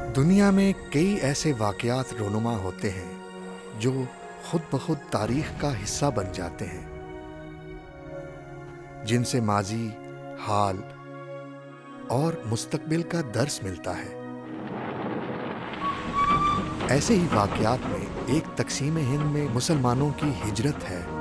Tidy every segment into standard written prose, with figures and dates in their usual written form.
دنیا میں کئی ایسے واقعات رونما ہوتے ہیں جو خود بخود تاریخ کا حصہ بن جاتے ہیں، جن سے ماضی، حال اور مستقبل کا درس ملتا ہے۔ ایسے ہی واقعات میں ایک تقسیم ہند میں مسلمانوں کی ہجرت ہے۔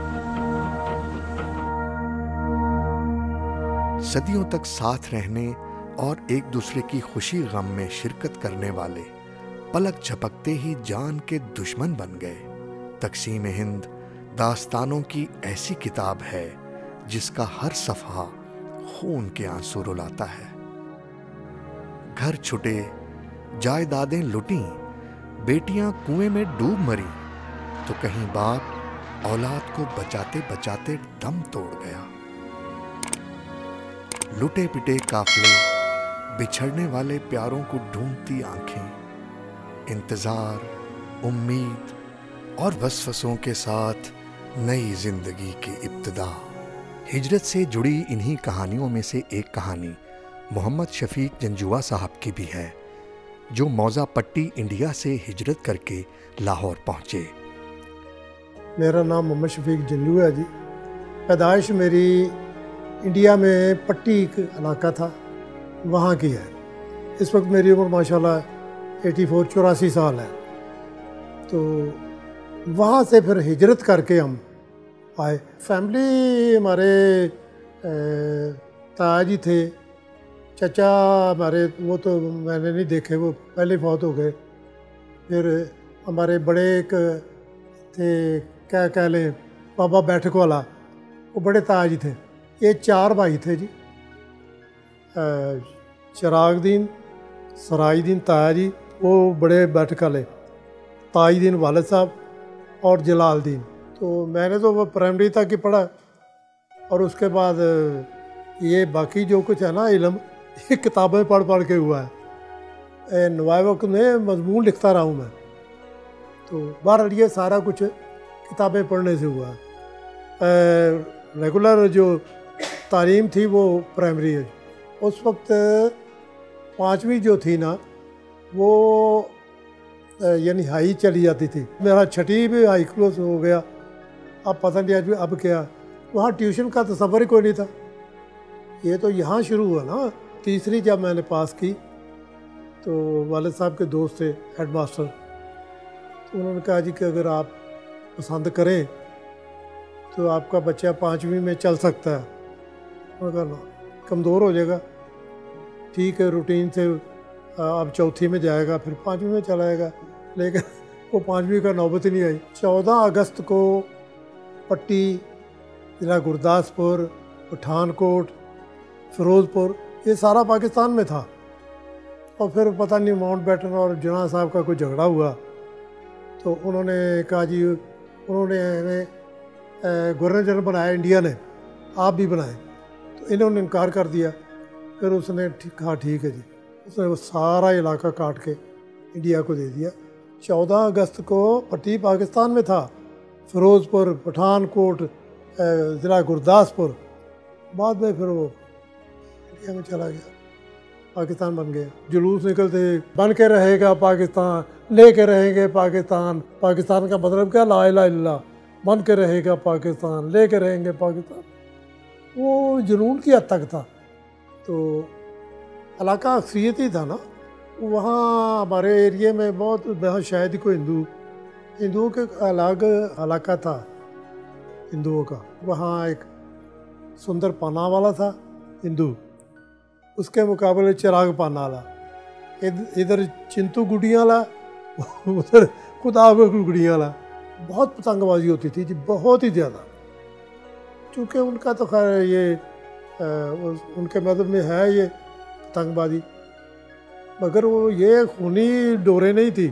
صدیوں تک ساتھ رہنے اور ایک دوسرے کی خوشی غم میں شرکت کرنے والے پلک جھپکتے ہی جان کے دشمن بن گئے۔ تقسیم ہند داستانوں کی ایسی کتاب ہے جس کا ہر صفحہ خون کے آنسو رلاتا ہے۔ گھر چھٹے، جائیدادیں لٹیں، بیٹیاں کنویں میں ڈوب مریں، تو کہیں باپ اولاد کو بچاتے بچاتے دم توڑ گیا۔ لٹے پٹے قافلے، بچھڑنے والے پیاروں کو ڈھونڈتی آنکھیں، انتظار، امید اور وسوسوں کے ساتھ نئی زندگی کی ابتدا۔ ہجرت سے جڑی انہی کہانیوں میں سے ایک کہانی محمد شفیق جنجوعہ صاحب کی بھی ہے، جو موزہ پٹی انڈیا سے ہجرت کر کے لاہور پہنچے۔ میرا نام محمد شفیق جنجوعہ ہے جی۔ پیدائش میری انڈیا میں پٹی ایک علاقہ تھا، وہاں کی ہے۔ اس وقت میری عمر ماشاءاللہ 84 سال ہے۔ تو وہاں سے پھر ہجرت کر کے ہم آئے۔ فیملی ہمارے تایا جی تھے، چچا ہمارے وہ تو میں نے نہیں دیکھے، وہ پہلے فوت ہو گئے۔ پھر ہمارے بڑے ایک تھے، کیا کہہ لیں، بابا بیٹھک والا، وہ بڑے تایا جی تھے۔ یہ 4 بھائی تھے جی، چراغ دین، سراج دین تایا جی، وہ بڑے بیٹھک والے، تاج دین والد صاحب، اور جلال دین۔ تو میں نے تو وہ پرائمری تک ہی پڑھا، اور اس کے بعد یہ باقی جو کچھ ہے نا علم، یہ کتابیں پڑھ پڑھ کے ہوا ہے۔ نوائے وقت میں مضمون لکھتا رہا ہوں میں، تو بہرحال یہ سارا کچھ کتابیں پڑھنے سے ہوا ہے۔ ریگولر جو تعلیم تھی وہ پرائمری ہے۔ اس وقت 5ویں جو تھی نا، وہ یعنی ہائی چلی جاتی تھی۔ میرا 6ٹھی بھی ہائی کلاس ہو گیا۔ اب پتہ نہیں اب کیا، وہاں ٹیوشن کا تصور ہی کوئی نہیں تھا۔ یہ تو یہاں شروع ہوا نا۔ تیسری جب میں نے پاس کی تو والد صاحب کے دوست تھے ہیڈ ماسٹر، تو انہوں نے کہا جی کہ اگر آپ پسند کریں تو آپ کا بچہ 5ویں میں چل سکتا ہے۔ انہوں نے کہا نا، کمزور ہو جائے گا، ٹھیک ہے، روٹین سے اب 4تھی میں جائے گا، پھر 5ویں میں چلائے گا۔ لیکن وہ 5ویں کا نوبت ہی نہیں آئی۔ 14 اگست کو پٹی، ضلع گرداسپور، پٹھان کوٹ، فیروز پور، یہ سارا پاکستان میں تھا۔ اور پھر پتہ نہیں ماؤنٹ بیٹن اور جناح صاحب کا کوئی جھگڑا ہوا، تو انہوں نے کہا جی، انہوں نے ہمیں گورنر جنرل بنایا انڈیا نے، آپ بھی بنائیں، تو انہوں نے انکار کر دیا۔ پھر اس نے کہا ٹھیک ہے جی، اس نے وہ سارا علاقہ کاٹ کے انڈیا کو دے دیا۔ 14 اگست کو پٹی پاکستان میں تھا، فیروز پور، پٹھان کوٹ، ضلع گرداسپور، بعد میں پھر وہ انڈیا میں چلا گیا، پاکستان بن گیا۔ جلوس نکلتے، بن کے رہے گا پاکستان، لے کے رہیں گے پاکستان۔ پاکستان کا مطلب کیا؟ لا الہ الا اللہ، بن کے رہے گا پاکستان، لے کے رہیں گے پاکستان۔ وہ جنون کی حد تک تھا۔ تو علاقہ اکثریتی تھا نا وہاں ہمارے ایریے میں، بہت شاید ہی کوئی ہندوؤں کے الگ علاقہ تھا ہندوؤں کا۔ وہاں ایک سندر پانا والا تھا ہندو، اس کے مقابلے چراغ پانا والا، ادھر چنتو گڈیاں والا، ادھر خدا گڈیاں والا۔ بہت پتنگ بازی ہوتی تھی جی، بہت ہی زیادہ۔ چونکہ ان کا تو خیر یہ ان کے مذہب میں ہے یہ پتنگ بازی، مگر وہ یہ خونی ڈوریں نہیں تھی،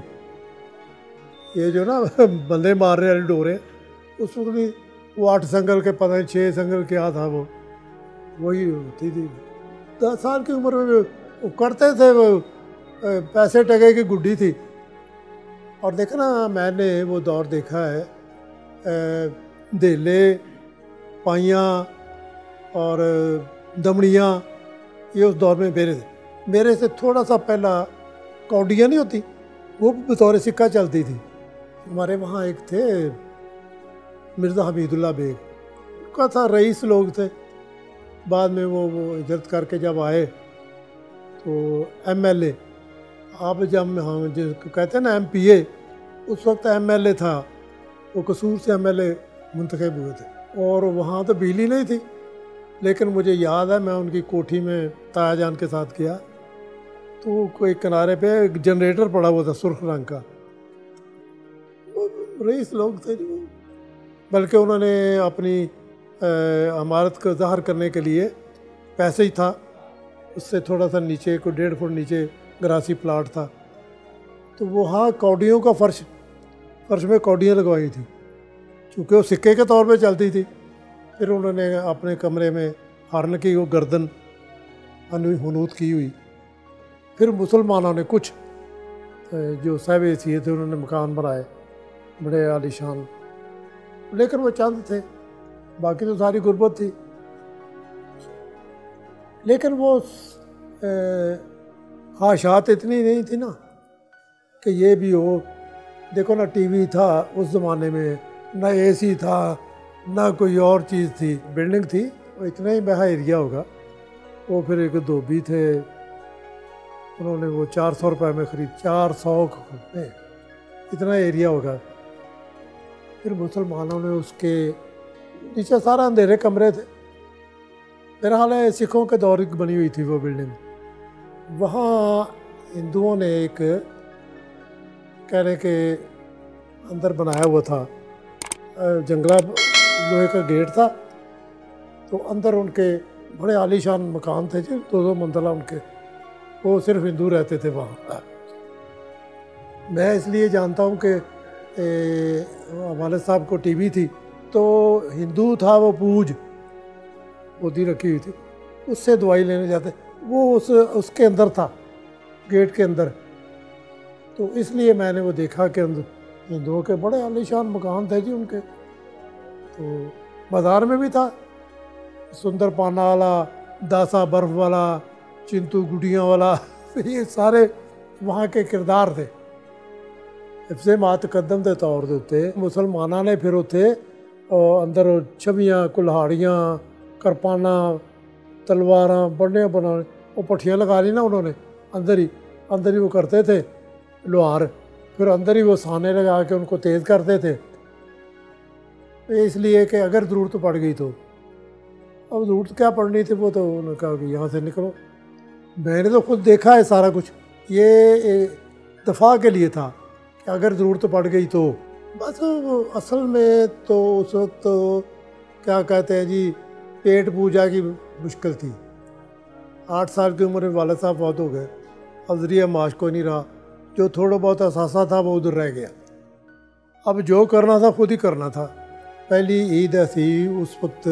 یہ جو نا بندے مارنے والی ڈوریں، اس وقت بھی وہ 8 سنگل کے پتہ نہیں 6 سنگل کیا تھا، وہی ہوتی تھی۔ 10 سال کی عمر میں وہ کرتے تھے، وہ پیسے ٹکے کی گڈی تھی۔ اور دیکھا نا، میں نے وہ دور دیکھا ہے، دھیلے، پائیاں اور دمڑیاں، یہ اس دور میں میرے سے تھوڑا سا پہلا کاؤڈیاں نہیں ہوتی، وہ بطور سکہ چلتی تھی. ہمارے وہاں ایک تھے مرزا حمید اللہ بیگ، ان کا تھا رئیس لوگ تھے. بعد میں وہ ہجرت کر کے جب آئے تو ایم ایل اے، آپ جب ہم جس کو کہتے ہیں نا ایم پی اے، اس وقت ایم ایل اے تھا، وہ قصور سے ایم ایل اے منتخب ہوئے تھے. اور وہاں تو بجلی نہیں تھی، لیکن مجھے یاد ہے میں ان کی کوٹھی میں تایا جان کے ساتھ گیا تو کوئی کنارے پہ ایک جنریٹر پڑا ہوا تھا سرخ رنگ کا. رئیس لوگ تھے جو، بلکہ انہوں نے اپنی عمارت کو ظاہر کرنے کے لیے پیسے ہی تھا، اس سے تھوڑا سا نیچے کوئی 1.5 فٹ نیچے گراسی پلاٹ تھا، تو وہاں کوڈیوں کا فرش میں کوڈیاں لگوائی تھیں چونکہ وہ سکے کے طور پہ چلتی تھی. پھر انہوں نے اپنے کمرے میں ہارن کی وہ گردن حنوط کی ہوئی. پھر مسلمانوں نے کچھ جو صاحب حیثیت تھے انہوں نے مکان بنائے بڑے عالی شان، لیکن وہ چند تھے، باقی تو ساری غربت تھی. لیکن وہ خواہشات اتنی نہیں تھی نا کہ یہ بھی ہو. دیکھو نا ٹی وی تھا اس زمانے میں، نہ اے سی تھا، نہ کوئی اور چیز تھی. بلڈنگ تھی وہ اتنا ہی بہا ایریا ہوگا. وہ پھر ایک دھوبی تھے، انہوں نے وہ 400 روپے میں خرید، 400 میں اتنا ایریا ہوگا. پھر مسلمانوں نے اس کے نیچے سارا اندھیرے کمرے تھے. میرا حال ہے سکھوں کے دور کی بنی ہوئی تھی وہ بلڈنگ. وہاں ہندوؤں نے ایک کہنے کے اندر بنایا ہوا تھا، جنگلہ لوہے کا گیٹ تھا، تو اندر ان کے بڑے عالی شان مکان تھے جی، 2 منزلہ ان کے. وہ صرف ہندو رہتے تھے وہاں. میں اس لیے جانتا ہوں کہ والد صاحب کو ٹی وی تھی تو ہندو تھا، وہ پوج پودی رکھی ہوئی تھی، اس سے دوائی لینے جاتے، وہ اس کے اندر تھا، گیٹ کے اندر. تو اس لیے میں نے وہ دیکھا کہ ہندوؤں کے بڑے عالی شان مکان تھے جی ان کے. تو بازار میں بھی تھا سندر پانا والا، داسا برف والا، چنتو گڈیاں والا، یہ سارے وہاں کے کردار تھے. حفظ ما تقدم کے طور کے اتنے مسلمانوں نے پھر اتنے اندر چھبیاں، کلہاڑیاں، کرپانا، تلواراں بڑھنے بنانے، وہ پٹھیاں لگا لی نا انہوں نے اندر ہی وہ کرتے تھے لوہار. پھر اندر ہی وہ سانے لگا کے ان کو تیز کرتے تھے، اس لیے کہ اگر ضرورت پڑ گئی تو. اب ضرورت کیا پڑنی تھی، وہ تو انہوں نے کہا کہ یہاں سے نکلو. میں نے تو خود دیکھا ہے سارا کچھ، یہ دفاع کے لیے تھا کہ اگر ضرورت پڑ گئی تو. بس اصل میں تو اس وقت تو کیا کہتے ہیں جی، پیٹ پوجا کی مشکل تھی. 8 سال کی عمر میں والد صاحب فوت ہو گئے، اب ذریعہ معاش کوئی نہیں رہا. جو تھوڑا بہت اثاثہ تھا وہ ادھر رہ گیا. اب جو کرنا تھا خود ہی کرنا تھا. پہلی عید ایسی اس وقت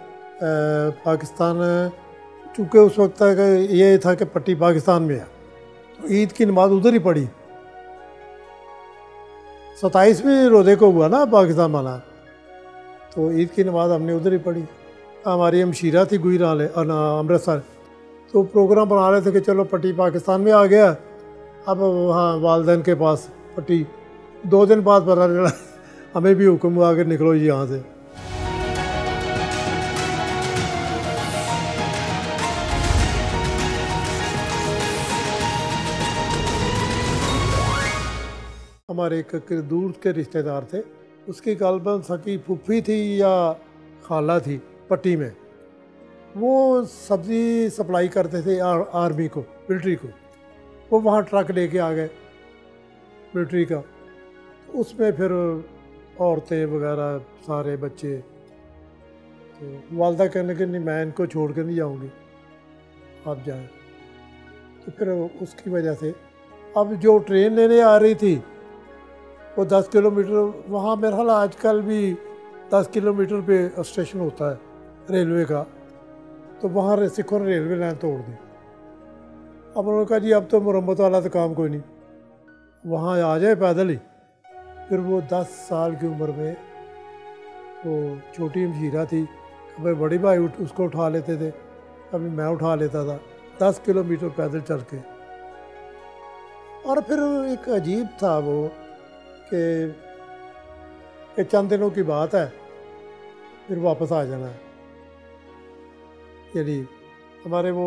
پاکستان، چونکہ اس وقت تک یہ تھا کہ پٹی پاکستان میں ہے، تو عید کی نماز ادھر ہی پڑھی. 27ویں روزے کو ہوا نا پاکستان والا، تو عید کی نماز ہم نے ادھر ہی پڑھی. ہماری ہمشیرہ تھی گجرال امرتسر، تو پروگرام بنا رہے تھے کہ چلو پٹی پاکستان میں آ گیا، اب وہاں والدین کے پاس پٹی. 2 دن بعد پتہ چلا ہمیں بھی حکم ہوا کہ نکلو جی یہاں سے. ہمارے ایک دور کے رشتہ دار تھے، اس کی غالباً سکی پھوپھی تھی یا خالہ تھی پٹی میں. وہ سبزی سپلائی کرتے تھے آرمی کو، ملٹری کو. وہ وہاں ٹرک لے کے آ گئے ملٹری کا، اس میں پھر عورتیں وغیرہ سارے بچے. تو والدہ کہنے کہ نہیں میں ان کو چھوڑ کے نہیں جاؤں گی، آپ جائیں. تو پھر اس کی وجہ سے اب جو ٹرین لینے آ رہی تھی وہ 10 کلومیٹر، وہاں میرا خیال آج کل بھی 10 کلومیٹر پہ اسٹیشن ہوتا ہے ریلوے کا، تو وہاں سکھوں نے ریلوے لائن توڑ دی. اب انہوں نے کہا جی اب تو مرمت والا تو کام کوئی نہیں، وہاں آ جائے پیدل ہی. پھر وہ 10 سال کی عمر میں وہ چھوٹی ہمشیرہ تھی، کبھی بڑی بھائی اس کو اٹھا لیتے تھے، کبھی میں اٹھا لیتا تھا، 10 کلومیٹر پیدل چل کے. اور پھر ایک عجیب تھا وہ کہ چند دنوں کی بات ہے پھر واپس آ جانا ہے. یعنی ہمارے وہ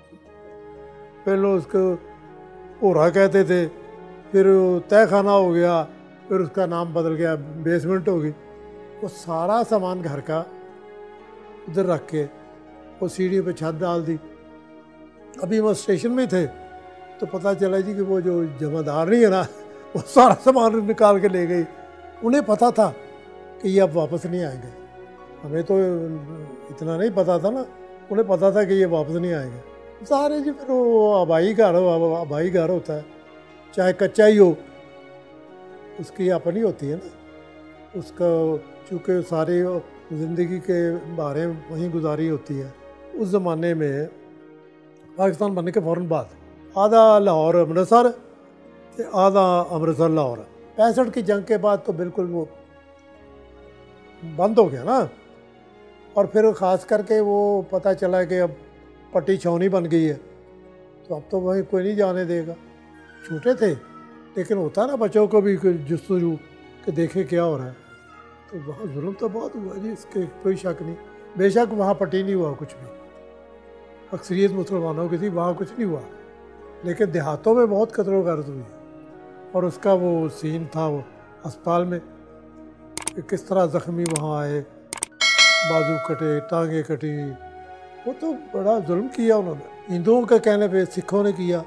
پہلے اس کو پورا کہتے تھے، پھر تہہ خانہ ہو گیا، پھر اس کا نام بدل گیا، بیسمنٹ ہو گئی. وہ سارا سامان گھر کا ادھر رکھ کے وہ سیڑھی پہ چھت ڈال دی. ابھی وہ اسٹیشن میں تھے تو پتہ چلا جی کہ وہ جو جمع دار نہیں ہے نا، وہ سارا سامان نکال کے لے گئی. انہیں پتہ تھا کہ یہ اب واپس نہیں آئیں گے. ہمیں تو اتنا نہیں پتہ تھا نا، انہیں پتہ تھا کہ یہ واپس نہیں آئیں گے. سارے جی پھر وہ آبائی گھر ہوتا ہے، چاہے کچا ہی ہو، اس کی اپنی ہوتی ہے نا. اس کا چونکہ ساری زندگی کے بارے وہیں گزاری ہوتی ہے. اس زمانے میں پاکستان بننے کے فوراً بعد آدھا لاہور امرتسر، آدھا امرتسر لاہور. 65 کی جنگ کے بعد تو بالکل وہ بند ہو گیا نا. اور پھر خاص کر کے وہ پتہ چلا کہ اب پٹی چھاونی بن گئی ہے، تو اب تو وہیں کوئی نہیں جانے دے گا. چھوٹے تھے لیکن ہوتا ہے نا بچوں کو بھی جستجو کہ دیکھے کیا ہو رہا ہے. تو وہاں ظلم تو بہت ہوا جی، اس کے کوئی شک نہیں. بے شک وہاں پٹی نہیں ہوا کچھ بھی، اکثریت مسلمانوں کی تھی، وہاں کچھ نہیں ہوا. لیکن دیہاتوں میں بہت قتل و غارت ہوئی. اور اس کا وہ سین تھا وہ ہسپتال میں کہ کس طرح زخمی وہاں آئے، بازو کٹے، ٹانگیں کٹی. وہ تو بڑا ظلم کیا انہوں نے. ہندوؤں کے کہنے پہ سکھوں نے کیا.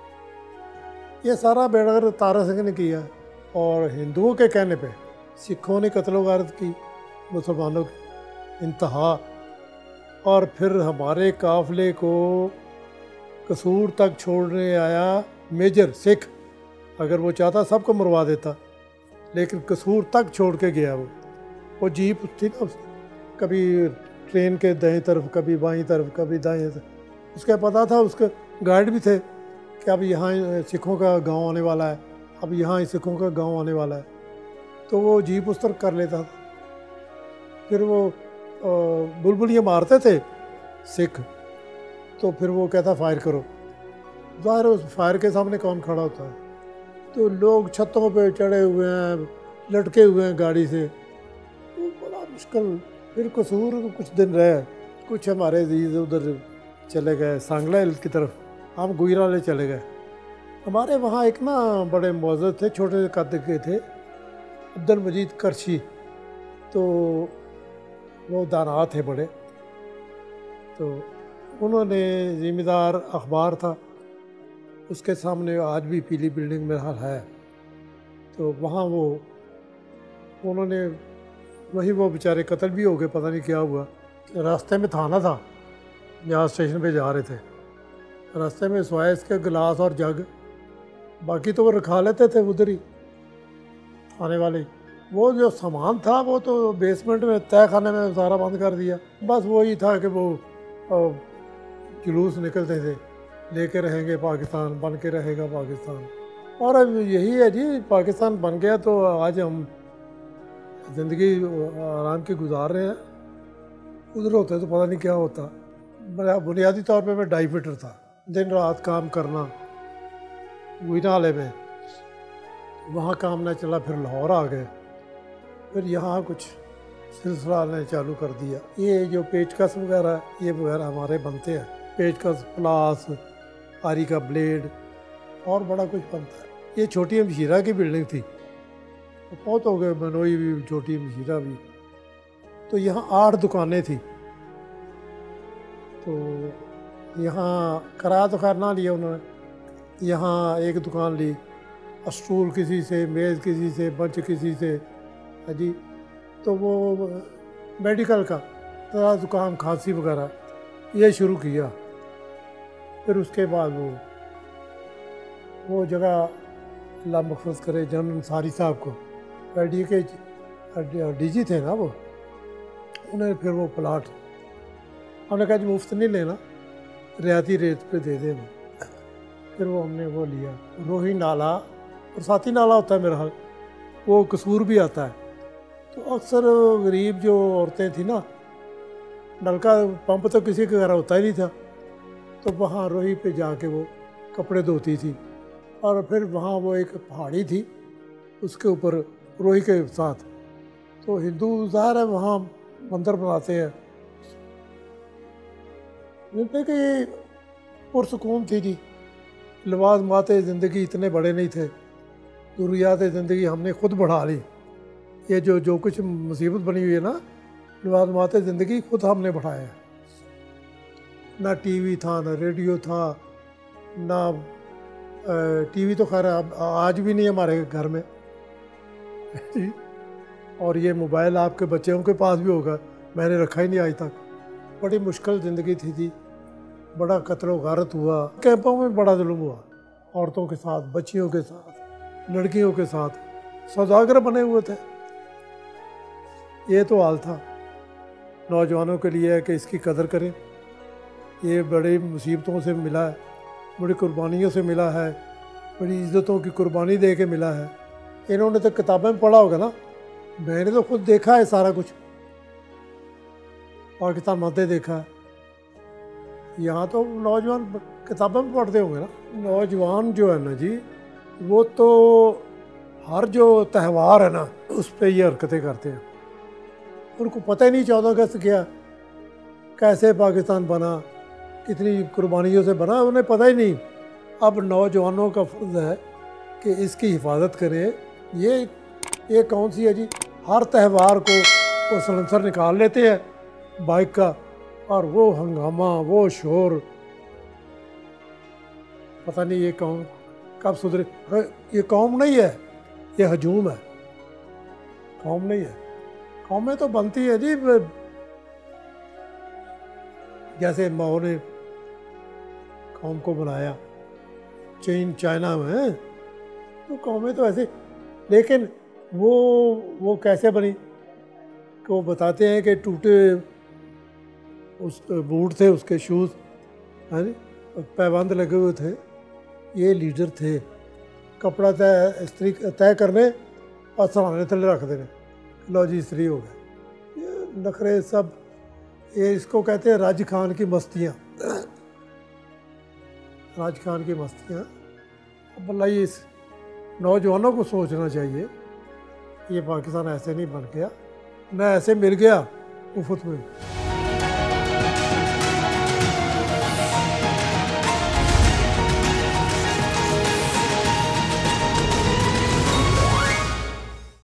یہ سارا بیڑا تارا سنگھ نے کیا، اور ہندوؤں کے کہنے پہ سکھوں نے قتل و غارت کی مسلمانوں کی انتہا. اور پھر ہمارے قافلے کو قصور تک چھوڑنے آیا میجر سکھ. اگر وہ چاہتا سب کو مروا دیتا، لیکن قصور تک چھوڑ کے گیا. وہ جیپ تھی نا، کبھی ٹرین کے دائیں طرف، کبھی بائیں طرف، کبھی دائیں طرف. اس کا پتہ تھا، اس کے گائیڈ بھی تھے کہ اب یہاں سکھوں کا گاؤں آنے والا ہے، اب یہاں سکھوں کا گاؤں آنے والا ہے. تو وہ جیپ اس طرف کر لیتا تھا. پھر وہ بلبلیاں مارتے تھے سکھ، تو پھر وہ کہتا فائر کرو. ظاہر اس فائر کے سامنے کون کھڑا ہوتا ہے. تو لوگ چھتوں پہ چڑھے ہوئے ہیں، لٹکے ہوئے ہیں گاڑی سے. تو بڑا مشکل. پھر قصور کچھ دن رہے. کچھ ہمارے عزیز ادھر چلے گئے سانگلہ ہل کی طرف، ہم گوجرالے چلے گئے. ہمارے وہاں ایک نا بڑے معزز تھے، چھوٹے قد کے تھے، عبد المجید کرشی. تو وہ دانا تھے بڑے. تو انہوں نے ذمہ دار اخبار تھا، اس کے سامنے آج بھی پیلی بلڈنگ میں حال ہے. تو وہاں وہ انہوں نے وہی وہ بیچارے قتل بھی ہو گئے، پتہ نہیں کیا ہوا. راستے میں تھانہ تھا جہاں اسٹیشن پہ جا رہے تھے. راستے میں سوائے اس کے گلاس اور جگ، باقی تو وہ رکھا لیتے تھے ادھر ہی آنے والے. وہ جو سامان تھا وہ تو بیسمنٹ میں تہہ خانے میں سارا بند کر دیا. بس وہی تھا کہ وہ جلوس نکلتے تھے، لے کے رہیں گے پاکستان، بن کے رہے گا پاکستان. اور اب یہی ہے جی، پاکستان بن گیا تو آج ہم زندگی آرام کی گزار رہے ہیں. ادھر ہوتے تو پتہ نہیں کیا ہوتا. بنیادی طور پہ میں ڈائی فٹر تھا، دن رات کام کرنا گوجرالے میں. وہاں کام نہ چلا، پھر لاہور آ گئے. پھر یہاں کچھ سلسلہ نے چالو کر دیا. یہ جو پیچکس وغیرہ یہ وغیرہ ہمارے بنتے ہیں، پیچکس، پلاس، آری کا بلیڈ اور بڑا کچھ بنتا ہے. یہ چھوٹی ہمشیرہ کی بلڈنگ تھی، بہت ہو گئے، بنوئی بھی، چھوٹی ہمشیرہ بھی. تو یہاں 8 دکانیں تھیں. تو یہاں کرایہ تو خیر نہ لیا انہوں نے. یہاں ایک دکان لی، اسٹول کسی سے، میز کسی سے، بنچ کسی سے جی. تو وہ میڈیکل کا ذرا زکام کھانسی وغیرہ یہ شروع کیا. پھر اس کے بعد وہ جگہ اللہ محفوظ کرے جنرل انصاری صاحب کو، ڈی کے ڈی جی تھے نا وہ، انہوں نے پھر وہ پلاٹ ہم نے کہا جی مفت نہیں لینا، رعایتی ریٹ پہ دے دیں. پھر وہ ہم نے وہ لیا. روہی نالا اور ساتھی نالا ہوتا ہے میرا حال، وہ قصور بھی آتا ہے. تو اکثر غریب جو عورتیں تھیں نا، نلکا پمپ تو کسی کے گھر ہوتا ہی نہیں تھا، تو وہاں روہی پہ جا کے وہ کپڑے دھوتی تھی اور پھر وہاں وہ ایک پہاڑی تھی، اس کے اوپر روہی کے ساتھ، تو ہندو ظاہر ہے وہاں مندر بناتے ہیں، کہ پرسکون تھی جی، لوازمات زندگی اتنے بڑے نہیں تھے، ضروریات زندگی ہم نے خود بڑھا لی، یہ جو کچھ مصیبت بنی ہوئی ہے نا، لوازمات زندگی خود ہم نے بڑھایا ہے، نہ ٹی وی تھا، نہ ریڈیو تھا، نہ ٹی وی تو خیر آج بھی نہیں ہمارے گھر میں اور یہ موبائل آپ کے بچوں کے پاس بھی ہوگا، میں نے رکھا ہی نہیں آج تک۔ بڑی مشکل زندگی تھی جی، بڑا قتل و غارت ہوا، کیمپوں میں بڑا ظلم ہوا، عورتوں کے ساتھ، بچیوں کے ساتھ، لڑکیوں کے ساتھ، سوداگر بنے ہوئے تھے۔ یہ تو حال تھا نوجوانوں کے لیے کہ اس کی قدر کریں، یہ بڑی مصیبتوں سے ملا ہے، بڑی قربانیوں سے ملا ہے، بڑی عزتوں کی قربانی دے کے ملا ہے۔ انہوں نے تو کتابیں میں پڑھا ہوگا نا، میں نے تو خود دیکھا ہے سارا کچھ، پاکستان ماتے دیکھا ہے، یہاں تو نوجوان کتابیں میں پڑھتے ہوں گے نا۔ نوجوان جو ہے نا جی، وہ تو ہر جو تہوار ہے نا اس پہ یہ حرکتیں کرتے ہیں، ان کو پتہ ہی نہیں 14 اگست کیا، کیسے پاکستان بنا، کتنی قربانیوں سے بنا، انہیں پتہ ہی نہیں۔ اب نوجوانوں کا فرض ہے کہ اس کی حفاظت کریں۔ یہ کون سی ہے جی، ہر تہوار کو وہ سلنسر نکال لیتے ہیں بائک کا، اور وہ ہنگامہ، وہ شور، پتہ نہیں یہ قوم کب سدھرے۔ یہ قوم نہیں ہے، یہ ہجوم ہے، قوم نہیں ہے۔ قومیں تو بنتی ہے جی، جیسے ماؤ نے قوم کو بنایا چائنا میں، تو قومیں تو ایسے، لیکن وہ کیسے بنی کہ وہ بتاتے ہیں کہ ٹوٹے اس بوٹ تھے، اس کے شوز، ہاں جی، پیبند لگے ہوئے تھے، یہ لیڈر تھے، کپڑا استری طے کرنے اور سرانے تھلے رکھ دینے، لو جی استری ہو گئے۔ یہ نخرے سب، یہ اس کو کہتے ہیں راج خان کی مستیاں، راج خان کی مستیاں۔ اب اللہ یہ اس نوجوانوں کو سوچنا چاہیے، یہ پاکستان ایسے نہیں بن گیا، نہ ایسے مل گیا مفت میں۔